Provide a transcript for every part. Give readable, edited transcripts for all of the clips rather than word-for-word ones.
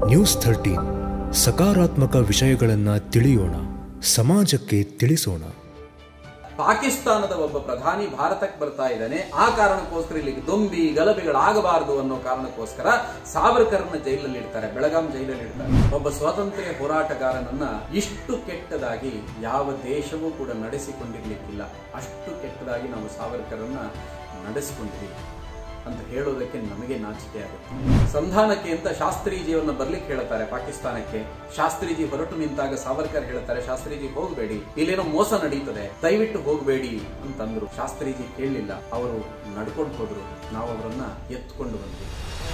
News 13 ಸಕಾರಾತ್ಮಕ ವಿಷಯಗಳನ್ನು ತಿಳಿಯೋಣ, ಸಮಾಜಕ್ಕೆ ತಿಳಿಸೋಣ. ಪಾಕಿಸ್ತಾನದ ಒಬ್ಬ ಪ್ರಧಾನಿ ಭಾರತಕ್ಕೆ ಬರ್ತಾ ಇದ್ದಾನೆ. ಆ ಕಾರಣಕ್ಕೋಸ್ಕರ ಇಲ್ಲಿ ದೊಂಬಿ ಗಲಭೆಗಳಾಗಬಾರದು ಅನ್ನೋ ಕಾರಣಕ್ಕೋಸ್ಕರ ಸಾವರ್ಕರ್ನ ಜೈಲಲ್ಲಿ ಇಡ್ತಾರೆ, ಬೆಳಗಾಂ ಜೈಲಲ್ಲಿ ಇಡ್ತಾರೆ. ಒಬ್ಬ ಸ್ವಾತಂತ್ರ್ಯ ಹೋರಾಟಗಾರನನ್ನ ಇಷ್ಟು ಕೆಟ್ಟದಾಗಿ ಯಾವ ದೇಶವೂ ಕೂಡ ನಡೆಸಿಕೊಂಡಿರ್ಲಿಕ್ಕಿಲ್ಲ. ಅಷ್ಟು ಕೆಟ್ಟದಾಗಿ ನಾವು ಸಾವರ್ಕರನ್ನ ನಡೆಸಿಕೊಂಡಿದ್ದೀವಿ ಅಂತ ಹೇಳೋದಕ್ಕೆ ನಮಗೆ ನಾಚಿಕೆ ಆಗುತ್ತೆ. ಸಂಧಾನಕ್ಕೆ ಅಂತ ಶಾಸ್ತ್ರೀಜಿಯವನ್ನ ಬರ್ಲಿಕ್ಕೆ ಹೇಳ್ತಾರೆ ಪಾಕಿಸ್ತಾನಕ್ಕೆ. ಶಾಸ್ತ್ರೀಜಿ ಹೊರಟು ನಿಂತಾಗ ಸಾವರ್ಕರ್ ಹೇಳ್ತಾರೆ, ಶಾಸ್ತ್ರೀಜಿ ಹೋಗಬೇಡಿ, ಇಲ್ಲೇನೋ ಮೋಸ ನಡೀತದೆ, ದಯವಿಟ್ಟು ಹೋಗಬೇಡಿ ಅಂತಂದ್ರು. ಶಾಸ್ತ್ರೀಜಿ ಕೇಳಲಿಲ್ಲ, ಅವರು ನಡ್ಕೊಂಡು ಹೋದ್ರು. ನಾವು ಅವರನ್ನ ಎತ್ಕೊಂಡು ಬಂದ್ವಿ.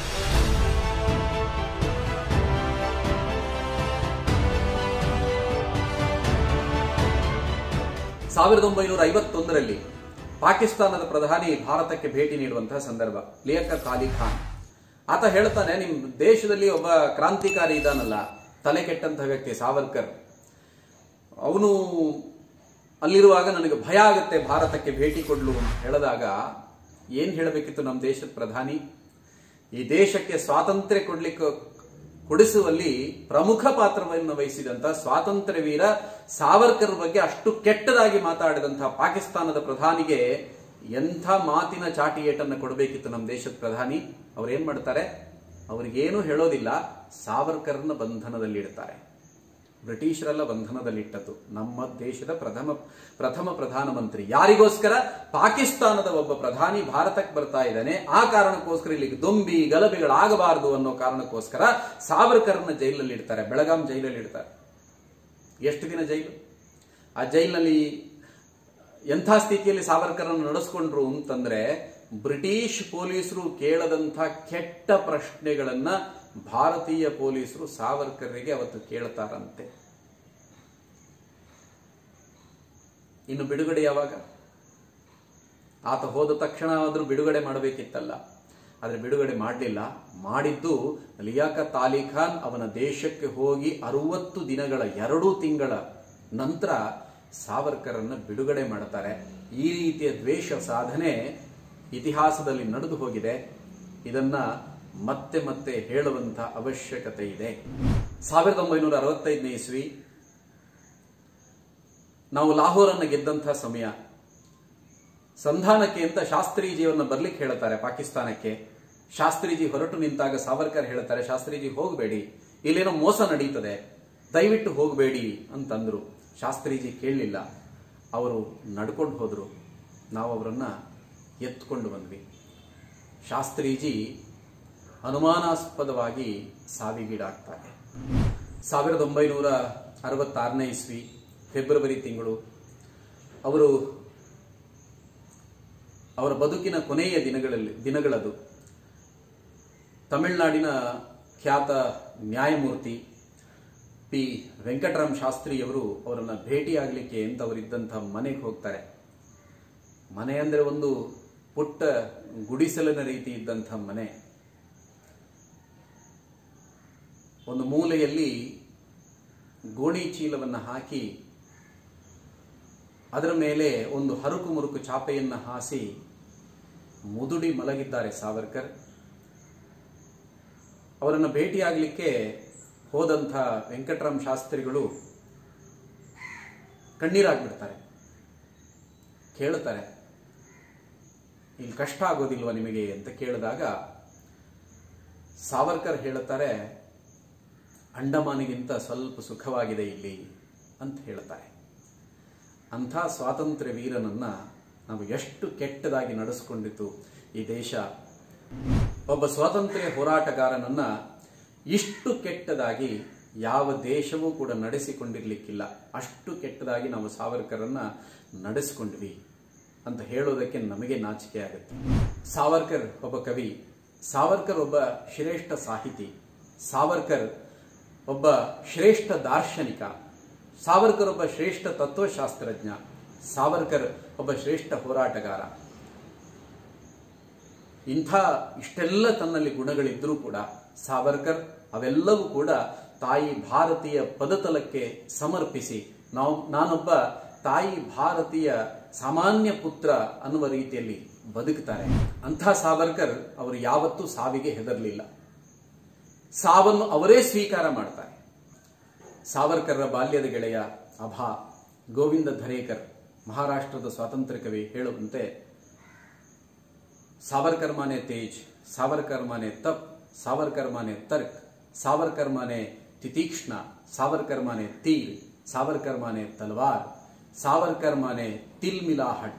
1951ರಲ್ಲಿ ಪಾಕಿಸ್ತಾನದ ಪ್ರಧಾನಿ ಭಾರತಕ್ಕೆ ಭೇಟಿ ನೀಡುವಂತಹ ಸಂದರ್ಭ. ಲಿಯಾಕತ್ ಅಲಿ ಖಾನ್ ಆತ ಹೇಳ್ತಾನೆ, ನಿಮ್ ದೇಶದಲ್ಲಿ ಒಬ್ಬ ಕ್ರಾಂತಿಕಾರಿ ಇದಾನಲ್ಲ, ತಲೆ ಕೆಟ್ಟಂತಹ ವ್ಯಕ್ತಿ ಸಾವರ್ಕರ್, ಅವನು ಅಲ್ಲಿರುವಾಗ ನನಗೆ ಭಯ ಆಗುತ್ತೆ ಭಾರತಕ್ಕೆ ಭೇಟಿ ಕೊಡ್ಲು ಅಂತ ಹೇಳಿದಾಗ ಏನ್ ಹೇಳಬೇಕಿತ್ತು ನಮ್ಮ ದೇಶದ ಪ್ರಧಾನಿ? ಈ ದೇಶಕ್ಕೆ ಸ್ವಾತಂತ್ರ್ಯ ಕೊಡಿಸುವಲ್ಲಿ ಪ್ರಮುಖ ಪಾತ್ರವನ್ನು ವಹಿಸಿದಂತಹ ಸ್ವಾತಂತ್ರ್ಯ ವೀರ ಸಾವರ್ಕರ್ ಬಗ್ಗೆ ಅಷ್ಟು ಕೆಟ್ಟದಾಗಿ ಮಾತಾಡಿದಂತಹ ಪಾಕಿಸ್ತಾನದ ಪ್ರಧಾನಿಗೆ ಎಂಥ ಮಾತಿನ ಚಾಟಿ ಏಟನ್ನು ಕೊಡಬೇಕಿತ್ತು ನಮ್ಮ ದೇಶದ ಪ್ರಧಾನಿ. ಅವ್ರೇನ್ ಮಾಡ್ತಾರೆ? ಅವ್ರಿಗೇನು ಹೇಳೋದಿಲ್ಲ, ಸಾವರ್ಕರ್ನ ಬಂಧನದಲ್ಲಿ ಇಡ್ತಾರೆ. ಬ್ರಿಟಿಷರೆಲ್ಲ ಬಂಧನದಲ್ಲಿಟ್ಟದ್ದು ನಮ್ಮ ದೇಶದ ಪ್ರಥಮ ಪ್ರಧಾನಮಂತ್ರಿ. ಯಾರಿಗೋಸ್ಕರ? ಪಾಕಿಸ್ತಾನದ ಒಬ್ಬ ಪ್ರಧಾನಿ ಭಾರತಕ್ಕೆ ಬರ್ತಾ ಇದ್ದಾನೆ. ಆ ಕಾರಣಕ್ಕೋಸ್ಕರ ಇಲ್ಲಿ ದೊಂಬಿ ಗಲಭೆಗಳಾಗಬಾರದು ಅನ್ನೋ ಕಾರಣಕ್ಕೋಸ್ಕರ ಸಾವರ್ಕರ್ನ ಜೈಲಲ್ಲಿ ಇಡ್ತಾರೆ, ಬೆಳಗಾಂ ಜೈಲಲ್ಲಿ ಇಡ್ತಾರೆ. ಎಷ್ಟು ದಿನ ಜೈಲು? ಆ ಜೈಲಿನಲ್ಲಿ ಎಂಥ ಸ್ಥಿತಿಯಲ್ಲಿ ಸಾವರ್ಕರನ್ನು ನಡೆಸ್ಕೊಂಡ್ರು ಅಂತಂದ್ರೆ, ಬ್ರಿಟಿಷ್ ಪೊಲೀಸರು ಕೇಳದಂಥ ಕೆಟ್ಟ ಪ್ರಶ್ನೆಗಳನ್ನ ಭಾರತೀಯ ಪೊಲೀಸರು ಸಾವರ್ಕರ್ಗೆ ಅವತ್ತು ಕೇಳ್ತಾರಂತೆ. ಇನ್ನು ಬಿಡುಗಡೆ ಯಾವಾಗ? ಆತ ಹೋದ ತಕ್ಷಣ ಆದ್ರೂ ಬಿಡುಗಡೆ ಮಾಡಬೇಕಿತ್ತಲ್ಲ, ಆದ್ರೆ ಬಿಡುಗಡೆ ಮಾಡಲಿಲ್ಲ. ಮಾಡಿದ್ದು ಲಿಯಾಕತ್ ಅಲಿ ಖಾನ್ ಅವನ ದೇಶಕ್ಕೆ ಹೋಗಿ 60 ದಿನಗಳ 2 ತಿಂಗಳ ನಂತರ ಸಾವರ್ಕರನ್ನು ಬಿಡುಗಡೆ ಮಾಡ್ತಾರೆ. ಈ ರೀತಿಯ ದ್ವೇಷ ಸಾಧನೆ ಇತಿಹಾಸದಲ್ಲಿ ನಡೆದು ಹೋಗಿದೆ. ಇದನ್ನ ಮತ್ತೆ ಮತ್ತೆ ಹೇಳುವಂತ ಅವಶ್ಯಕತೆ ಇದೆ. 1965ನೇ ಇಸ್ವಿ ನಾವು ಲಾಹೋರನ್ನು ಗೆದ್ದಂತಹ ಸಮಯ. ಸಂಧಾನಕ್ಕೆ ಅಂತ ಶಾಸ್ತ್ರೀಜಿಯವನ್ನ ಬರ್ಲಿಕ್ಕೆ ಹೇಳ್ತಾರೆ ಪಾಕಿಸ್ತಾನಕ್ಕೆ. ಶಾಸ್ತ್ರೀಜಿ ಹೊರಟು ನಿಂತಾಗ ಸಾವರ್ಕರ್ ಹೇಳ್ತಾರೆ, ಶಾಸ್ತ್ರೀಜಿ ಹೋಗಬೇಡಿ, ಇಲ್ಲೇನೋ ಮೋಸ ನಡೀತದೆ, ದಯವಿಟ್ಟು ಹೋಗಬೇಡಿ ಅಂತಂದ್ರು. ಶಾಸ್ತ್ರೀಜಿ ಕೇಳಲಿಲ್ಲ, ಅವರು ನಡ್ಕೊಂಡು ಹೋದ್ರು. ನಾವು ಅವರನ್ನ ಎತ್ಕೊಂಡು ಬಂದ್ವಿ. ಶಾಸ್ತ್ರೀಜಿ ಅನುಮಾನಾಸ್ಪದವಾಗಿ ಸಾವಿಗೀಡಾಗ್ತಾರೆ. 1966ನೇ ಇಸ್ವಿ ಫೆಬ್ರವರಿ ತಿಂಗಳು ಅವರ ಬದುಕಿನ ಕೊನೆಯ ದಿನಗಳದು. ತಮಿಳುನಾಡಿನ ಖ್ಯಾತ ನ್ಯಾಯಮೂರ್ತಿ ಪಿ ವೆಂಕಟರಾಮ್ ಶಾಸ್ತ್ರಿಯವರು ಅವರನ್ನ ಭೇಟಿಯಾಗಲಿಕ್ಕೆ ಅಂತ ಅವರಿದ್ದಂಥ ಮನೆಗೆ ಹೋಗ್ತಾರೆ. ಮನೆ ಅಂದ್ರೆ ಒಂದು ಪುಟ್ಟ ಗುಡಿಸಲಿನ ರೀತಿ ಇದ್ದಂಥ ಮನೆ. ಒಂದು ಮೂಲೆಯಲ್ಲಿ ಗೋಣಿ ಚೀಲವನ್ನು ಹಾಕಿ ಅದರ ಮೇಲೆ ಒಂದು ಹರುಕು ಮುರುಕು ಚಾಪೆಯನ್ನು ಹಾಸಿ ಮುದುಡಿ ಮಲಗಿದ್ದಾರೆ ಸಾವರ್ಕರ್. ಅವರನ್ನು ಭೇಟಿಯಾಗಲಿಕ್ಕೆ ಹೋದಂಥ ವೆಂಕಟರಾಮ್ ಶಾಸ್ತ್ರಿಗಳು ಕಣ್ಣೀರಾಗ್ಬಿಡ್ತಾರೆ. ಕೇಳ್ತಾರೆ, ಇಲ್ಲಿ ಕಷ್ಟ ಆಗೋದಿಲ್ವಾ ನಿಮಗೆ ಅಂತ ಕೇಳಿದಾಗ ಸಾವರ್ಕರ್ ಹೇಳುತ್ತಾರೆ, ಅಂಡಮಾನಿಗಿಂತ ಸ್ವಲ್ಪ ಸುಖವಾಗಿದೆ ಇಲ್ಲಿ ಅಂತ ಹೇಳ್ತಾರೆ. ಅಂಥ ಸ್ವಾತಂತ್ರ್ಯ ವೀರನನ್ನ ನಾವು ಎಷ್ಟು ಕೆಟ್ಟದಾಗಿ ನಡೆಸಿಕೊಂಡಿತ್ತು ಈ ದೇಶ. ಒಬ್ಬ ಸ್ವಾತಂತ್ರ್ಯ ಹೋರಾಟಗಾರನನ್ನ ಇಷ್ಟು ಕೆಟ್ಟದಾಗಿ ಯಾವ ದೇಶವೂ ಕೂಡ ನಡೆಸಿಕೊಂಡಿರ್ಲಿಕ್ಕಿಲ್ಲ. ಅಷ್ಟು ಕೆಟ್ಟದಾಗಿ ನಾವು ಸಾವರ್ಕರನ್ನ ನಡೆಸಿಕೊಂಡ್ವಿ ಅಂತ ಹೇಳೋದಕ್ಕೆ ನಮಗೆ ನಾಚಿಕೆ ಆಗುತ್ತೆ. ಸಾವರ್ಕರ್ ಒಬ್ಬ ಕವಿ, ಸಾವರ್ಕರ್ ಒಬ್ಬ ಶ್ರೇಷ್ಠ ಸಾಹಿತಿ, ಸಾವರ್ಕರ್ ಒಬ್ಬ ಶ್ರೇಷ್ಠ ದಾರ್ಶನಿಕ, ಸಾವರ್ಕರ್ ಒಬ್ಬ ಶ್ರೇಷ್ಠ ತತ್ವಶಾಸ್ತ್ರಜ್ಞ, ಸಾವರ್ಕರ್ ಒಬ್ಬ ಶ್ರೇಷ್ಠ ಹೋರಾಟಗಾರ. ಇಷ್ಟೆಲ್ಲ ತನ್ನಲ್ಲಿ ಗುಣಗಳಿದ್ರೂ ಕೂಡ ಸಾವರ್ಕರ್ ಅವೆಲ್ಲವೂ ಕೂಡ ತಾಯಿ ಭಾರತೀಯ ಪದತಲಕ್ಕೆ ಸಮರ್ಪಿಸಿ ನಾನೊಬ್ಬ ತಾಯಿ ಭಾರತೀಯ ಸಾಮಾನ್ಯ ಪುತ್ರ ಅನ್ನುವ ರೀತಿಯಲ್ಲಿ ಬದುಕ್ತಾರೆ. ಅಂಥ ಸಾವರ್ಕರ್ ಅವರು ಯಾವತ್ತೂ ಸಾವಿಗೆ ಹೆದರಲಿಲ್ಲ. ಸಾವನ್ನು ಅವರೇ ಸ್ವೀಕಾರ ಮಾಡ್ತಾರೆ. ಸಾವರ್ಕರ್ರ ಬಾಲ್ಯದ ಗೆಳೆಯ ಅಭಾ ಗೋವಿಂದ ಧರೇಕರ್, ಮಹಾರಾಷ್ಟ್ರದ ಸ್ವಾತಂತ್ರ್ಯ ಕವಿ, ಹೇಳುವಂತೆ ಸಾವರ್ಕರ್ ಮಾನೆ ತೇಜ್, ಸಾವರ್ಕರ್ ಮಾನೆ ತಪ್, ಸಾವರ್ಕರ್ ಮಾನೆ ತರ್ಕ್, ಸಾವರ್ಕರ್ ಮಾನೆ ತಿತೀಕ್ಷ್ಣ, ಸಾವರ್ಕರ್ ಮಾನೆ ತೀರ್, ಸಾವರ್ಕರ್ ಮಾನೆ ತಲ್ವಾರ್, ಸಾವರ್ಕರ್ ಮಾನೆ ತಿಲ್ಮಿಲಾಹಟ್.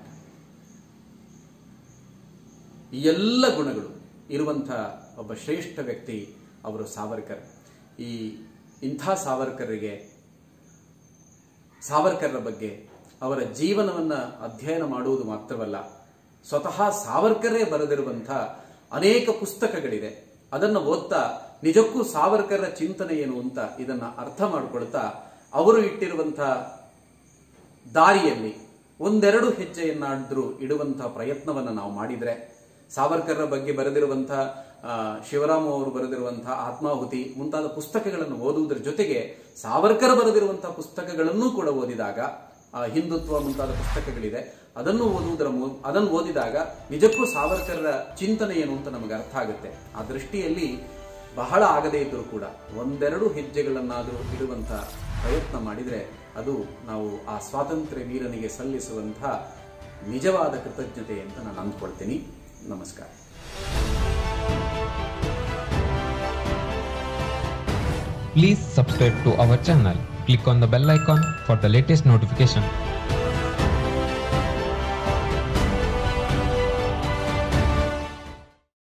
ಈ ಎಲ್ಲ ಗುಣಗಳು ಇರುವಂತಹ ಒಬ್ಬ ಶ್ರೇಷ್ಠ ವ್ಯಕ್ತಿ ಅವರು ಸಾವರ್ಕರ್. ಇಂಥ ಸಾವರ್ಕರ್ರಿಗೆ, ಸಾವರ್ಕರ್ರ ಬಗ್ಗೆ ಅವರ ಜೀವನವನ್ನು ಅಧ್ಯಯನ ಮಾಡುವುದು ಮಾತ್ರವಲ್ಲ, ಸ್ವತಃ ಸಾವರ್ಕರೇ ಬರೆದಿರುವಂತಹ ಅನೇಕ ಪುಸ್ತಕಗಳಿದೆ. ಅದನ್ನು ಓದ್ತಾ ನಿಜಕ್ಕೂ ಸಾವರ್ಕರ್ರ ಚಿಂತನೆ ಏನು ಅಂತ ಇದನ್ನ ಅರ್ಥ ಮಾಡಿಕೊಳ್ತಾ ಅವರು ಇಟ್ಟಿರುವಂತಹ ದಾರಿಯಲ್ಲಿ ಒಂದೆರಡು ಹೆಜ್ಜೆಯನ್ನಾದ್ರೂ ಇಡುವಂತಹ ಪ್ರಯತ್ನವನ್ನು ನಾವು ಮಾಡಿದರೆ, ಸಾವರ್ಕರ್ರ ಬಗ್ಗೆ ಬರೆದಿರುವಂತಹ ಶಿವರಾಮ್ ಅವರು ಬರೆದಿರುವಂತಹ ಆತ್ಮಾಹುತಿ ಮುಂತಾದ ಪುಸ್ತಕಗಳನ್ನು ಓದುವುದರ ಜೊತೆಗೆ ಸಾವರ್ಕರ್ ಬರೆದಿರುವಂತಹ ಪುಸ್ತಕಗಳನ್ನೂ ಕೂಡ ಓದಿದಾಗ, ಹಿಂದುತ್ವ ಮುಂತಾದ ಪುಸ್ತಕಗಳಿದೆ, ಅದನ್ನು ಓದಿದಾಗ ನಿಜಕ್ಕೂ ಸಾವರ್ಕರ್ರ ಚಿಂತನೆ ಏನು ಅಂತ ನಮಗೆ ಅರ್ಥ ಆಗುತ್ತೆ. ಆ ದೃಷ್ಟಿಯಲ್ಲಿ ಬಹಳ ಆಗದೇ ಇದ್ದರೂ ಕೂಡ ಒಂದೆರಡು ಹೆಜ್ಜೆಗಳನ್ನಾದರೂ ಇಡುವಂತಹ ಪ್ರಯತ್ನ ಮಾಡಿದರೆ ಅದು ನಾವು ಆ ಸ್ವಾತಂತ್ರ್ಯ ವೀರನಿಗೆ ಸಲ್ಲಿಸುವಂತಹ ನಿಜವಾದ ಕೃತಜ್ಞತೆ ಅಂತ ನಾನು ಅಂದ್ಕೊಳ್ತೀನಿ. ನಮಸ್ಕಾರ. Please subscribe to our channel. Click on the bell icon for the latest notification.